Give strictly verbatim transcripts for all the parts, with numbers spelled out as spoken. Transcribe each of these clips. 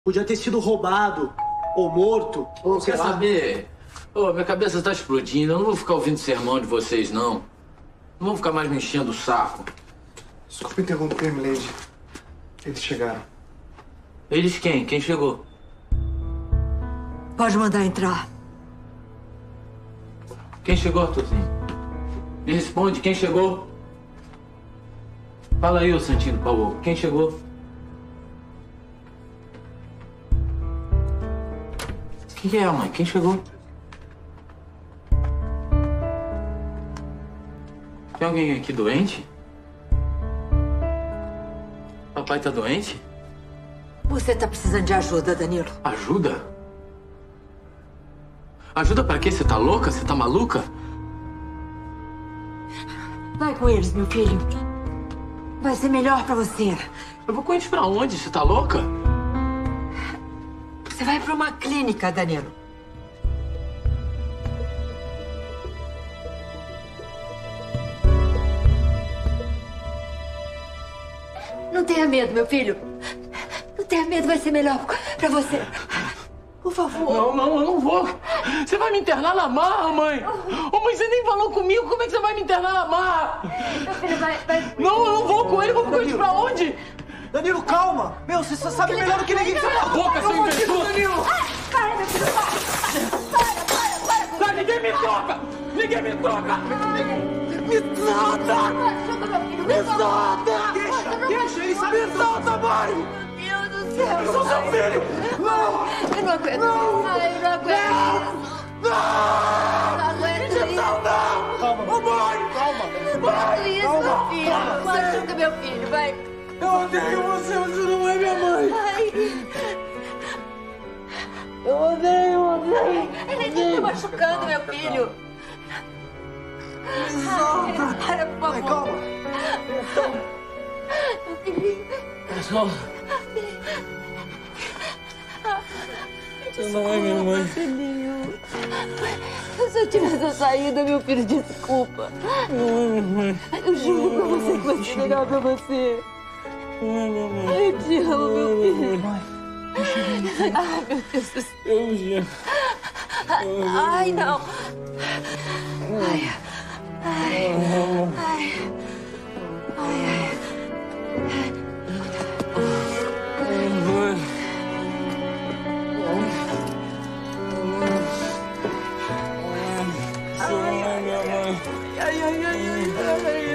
Podia ter sido roubado ou morto. Ô, quer lá. saber? Ô, minha cabeça tá explodindo. Eu não vou ficar ouvindo sermão de vocês, não. Não vou ficar mais me enchendo o saco. Desculpa interromper, milady. Eles chegaram. Eles quem? Quem chegou? Pode mandar entrar. Quem chegou, Tozinho? Me responde, quem chegou? Fala aí, ô Santinho do Paulo. Quem chegou? O que é, mãe? Quem chegou? Tem alguém aqui doente? Papai tá doente? Você tá precisando de ajuda, Danilo. Ajuda? Ajuda pra quê? Você tá louca? Você tá maluca? Vai com eles, meu filho. Vai ser melhor pra você. Eu vou com eles pra onde? Você tá louca? Você vai pra uma clínica, Danilo. Não tenha medo, meu filho. Não tenha medo, vai ser melhor pra você. Por favor. Não, não, eu não vou. Você vai me internar na marra, mãe. Ô, mãe, você nem falou comigo. Como é que você vai me internar na marra? Meu filho, vai... vai... Não, eu não vou com ele. Vou com eles pra onde? Danilo, calma. Meu, você sabe melhor do que ninguém. Cala a boca, seu inventor. Danilo. Para, meu filho, para. Para, para, para. Sai, ninguém me toca. Ninguém me toca. Me solta. Me solta. Deixa, deixa ele saber. Me solta, mãe. Meu Deus do céu. Eu sou seu filho. Não. Eu não aguento. Não. Ai, eu não aguento. Não. Não aguento Não, isso. não. Calma. Ô, mãe. Calma. Não isso, Calma. meu filho. Calma. Machuca meu filho, vai. Eu odeio você. Você não é minha mãe. Ai. Eu odeio, eu odeio. Ele tá machucando meu filho. Me solta. Ai, para, por favor. Ai, calma. Meu filho. Pessoal. Você não é minha mãe. Filhinho. Se eu tivesse saído, meu filho, desculpa. Não é minha mãe. Eu juro pra você que vai ser melhor pra você. Não é minha mãe. Eu te amo, meu filho. Mãe. Ai, meu Deus do céu. Eu já. Ai, não. Ai, ai, ai, ai, ai. Ai, ai, ai, ai, ai,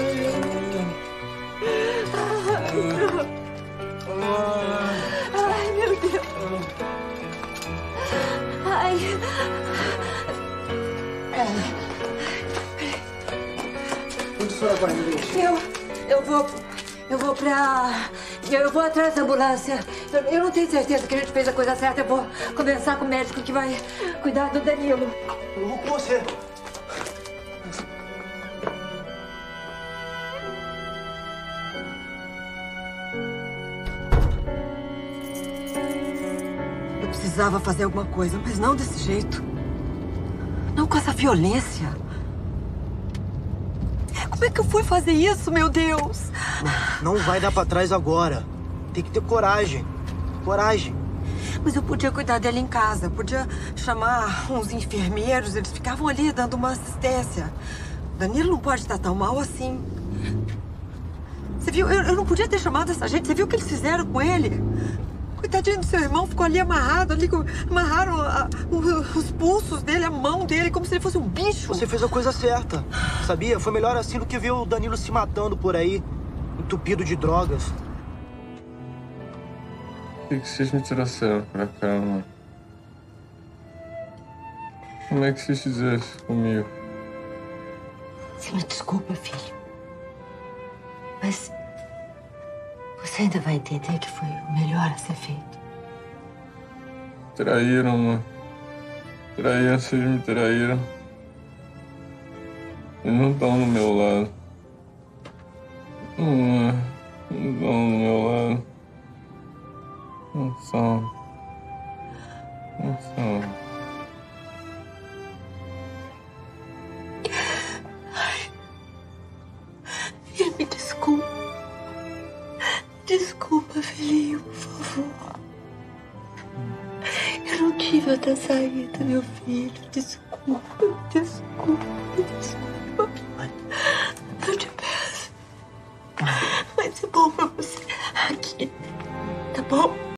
ai, ai, meu Deus. Ai. Onde a senhora vai, milady? Eu, eu vou, eu vou pra, eu, eu vou atrás da ambulância. Eu, eu não tenho certeza que a gente fez a coisa certa. Eu vou conversar com o médico que vai cuidar do Danilo. Eu vou com você. Eu precisava fazer alguma coisa, mas não desse jeito. Não com essa violência. Como é que eu fui fazer isso, meu Deus? Não vai dar pra trás agora. Tem que ter coragem. Coragem. Mas eu podia cuidar dela em casa. Eu podia chamar uns enfermeiros. Eles ficavam ali dando uma assistência. Danilo não pode estar tão mal assim. Você viu? Eu, eu não podia ter chamado essa gente. Você viu o que eles fizeram com ele? Coitadinho do seu irmão, ficou ali amarrado. Ali, amarraram a, os, os pulsos dele, a mão dele, como se ele fosse um bicho. Você fez a coisa certa. Sabia? Foi melhor assim do que ver o Danilo se matando por aí, entupido de drogas. Por que vocês me trouxeram pra cá, mano? Como é que vocês fizeram isso comigo? Você me desculpa, filho. Mas você ainda vai entender que foi o melhor a ser feito. Traíram, mano. Traíram, vocês me traíram. Eles não estão no meu lado. Não, é. Não estão no meu lado. Não são. Não são. Me desculpa. Desculpa, filhinho, por favor. horrível ter saído, meu filho. Desculpa, desculpa, desculpa. Eu te peço. Vai ser bom pra você aqui, tá bom?